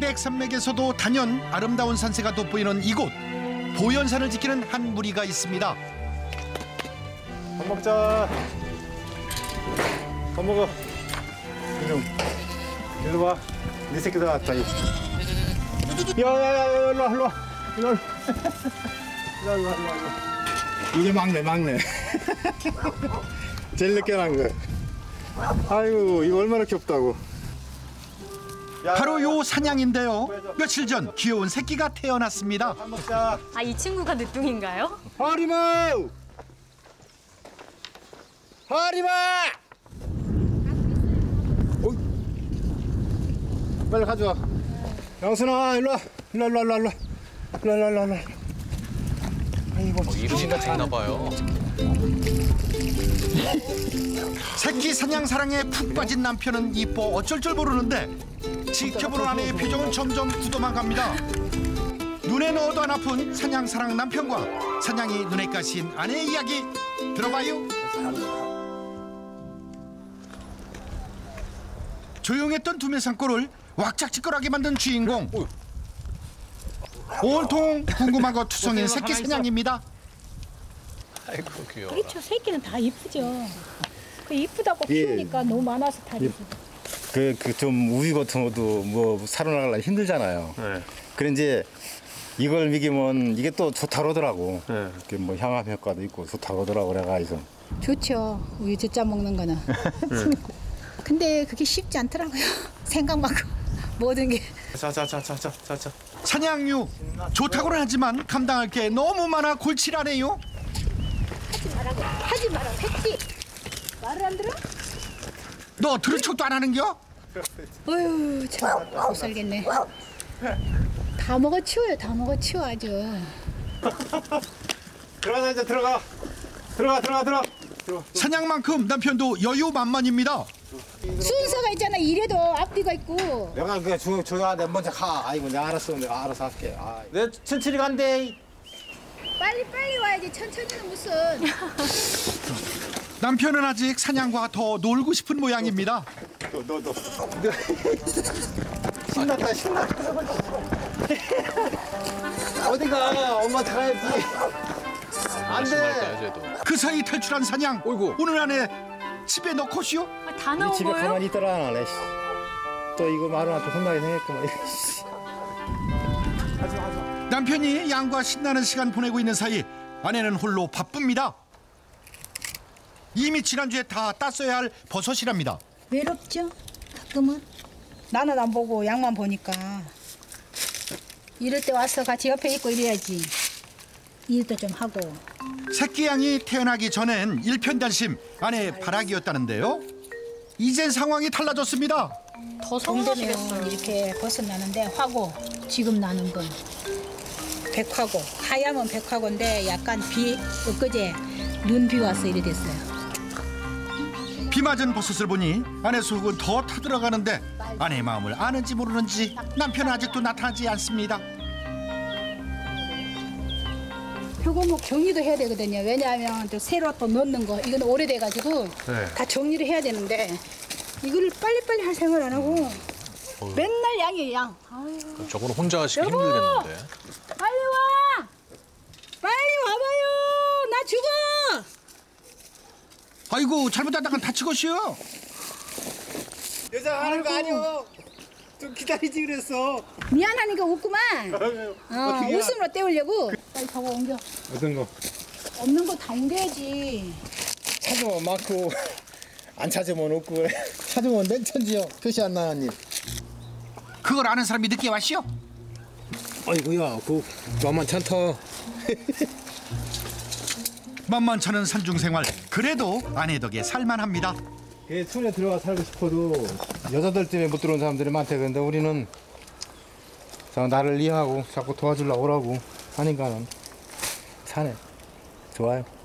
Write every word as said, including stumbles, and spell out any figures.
태백산맥에서도 단연 아름다운 산세가 돋보이는 이곳. 보현산을 지키는 한 무리가 있습니다. 밥 먹자. 밥 먹어. 이놈. 일로 와. 네 새끼들 왔다. 야야야 일로 와 일로 와. 일로 와. 일로 와 일로 와. 이게 막내 막내. 제일 늦게 난 거. 아이고 이거 얼마나 귀엽다고. 바로 요 사냥인데요. 며칠 전 귀여운 새끼가 태어났습니다. 밥 먹자. 아, 이 친구가 늦둥인가요? 하리마! 하리마! 어? 빨리 가져와. 양순아, 일로 와. 일로 와, 일로 와, 일로 와. 일로 와, 일로 와, 일로 와. 아이고, 어, 이름이가 됐나 봐요. 새끼 사냥 사랑에 푹 빠진 남편은 이뻐 어쩔 줄 모르는데 지켜보는 아내의 표정은 점점 굳어만 갑니다. 눈에 넣어도 안 아픈 사냥 사랑 남편과 사냥이 눈에 가신 아내의 이야기 들어봐요. 조용했던 두메 산골을 왁작지껄하게 만든 주인공. 온통 궁금한 것 투성인 새끼 사냥입니다. 아이고 귀여워. 그렇죠. 새끼는 다 이쁘죠. 그 이쁘다고 예. 키우니까 너무 많아서 다 이쁘죠. 그, 그 좀 우유 같은 것도 뭐 살아나가려 힘들잖아요. 네. 그래 이제 이걸 먹이면 이게 또 좋다고 그러더라고. 네. 이렇게 뭐 향암 효과도 있고 좋다고 그러더라고 그래가지고. 좋죠. 우유 젖자 먹는 거는. 근데 그게 쉽지 않더라고요. 생각만큼 모든 게. 자자자자자자. 사냥류 좋다고는 하지만 감당할 게 너무 많아 골치라네요. 하지 말라고. 하지 마라. 새끼. 말을 안 들어? 너 들은 척도 안 하는겨? 어휴, 참 못 살겠네. 다 먹어 치워요. 다 먹어 치워 아주. 들어가자 이제 들어가. 들어가 들어가 들어가. 사냥만큼 남편도 여유만만입니다. 순서가 있잖아. 이래도 앞뒤가 있고. 내가 그냥 조 조용한데 먼저 가. 아이고 내가 알았어. 내가 알아서 할게. 아. 내 천천히 간대. 빨리 빨리 와야지. 천천히는 무슨. 남편은 아직 사냥과 더 놀고 싶은 모양입니다. 너 너 너. 신났다 신났다. 어디가? 엄마 가야지. 안 말까요, 돼. 쟤도. 그 사이 탈출한 사냥. 어이구. 오늘 안에 집에 넣고시오. 아, 다 이 나온 집에 거예요? 가만히 있더라 안 해. 또 이거 말은 또 혼나게 생겼구만. 남편이 양과 신나는 시간 보내고 있는 사이 아내는 홀로 바쁩니다. 이미 지난주에 다 땄어야 할 버섯이랍니다. 외롭죠? 가끔은. 나는 안 보고 양만 보니까. 이럴 때 와서 같이 옆에 있고 이래야지. 일도 좀 하고. 새끼 양이 태어나기 전엔 일편단심 아내의 바라기였다는데요. 이젠 상황이 달라졌습니다. 더 봄 되면 서운하시겠어요. 이렇게 벗어 나는데 화고 지금 나는 건 백화고. 하얗면 백화고인데 약간 비 엊그제 눈 비 와서 이래 됐어요. 비 맞은 버섯을 보니 아내 속은 더 타들어가는데 아내의 마음을 아는지 모르는지 남편은 아직도 나타나지 않습니다. 표고목 정리도 해야 되거든요. 왜냐하면 또 새로 또 넣는 거 이건 오래돼가지고 네. 다 정리를 해야 되는데 이거를 빨리빨리 할 생각을 안 하고 어휴. 맨날 양이에요 양. 아유, 저거는 혼자 하시기 여보! 힘들겠는데. 빨리 와! 빨리 와봐요! 나 죽어! 아이고 잘못하다가 다치고시오. 여자 하는 거 아니오. 좀 기다리지 그랬어. 미안하니까 웃구만. 어, 어떻게 웃음으로 때우려고. 빨리 저거 옮겨. 어떤 거? 없는 거 다 옮겨야지. 찾으면 많고 안 찾으면 없고. 찾으면 맨 천지요. 표시 안 나는 일. 그걸 아는 사람이 늦게 왔시오. 아이고야, 그 만만찮다. 만만찮은 산중생활. 그래도 아내 덕에 살만합니다. 그 촌에 들어가 살고 싶어도 여자들 때문에 못 들어온 사람들이 많대. 근데 우리는 자, 나를 이해하고 자꾸 도와주려고 오라고 하니까는 사네. 좋아요.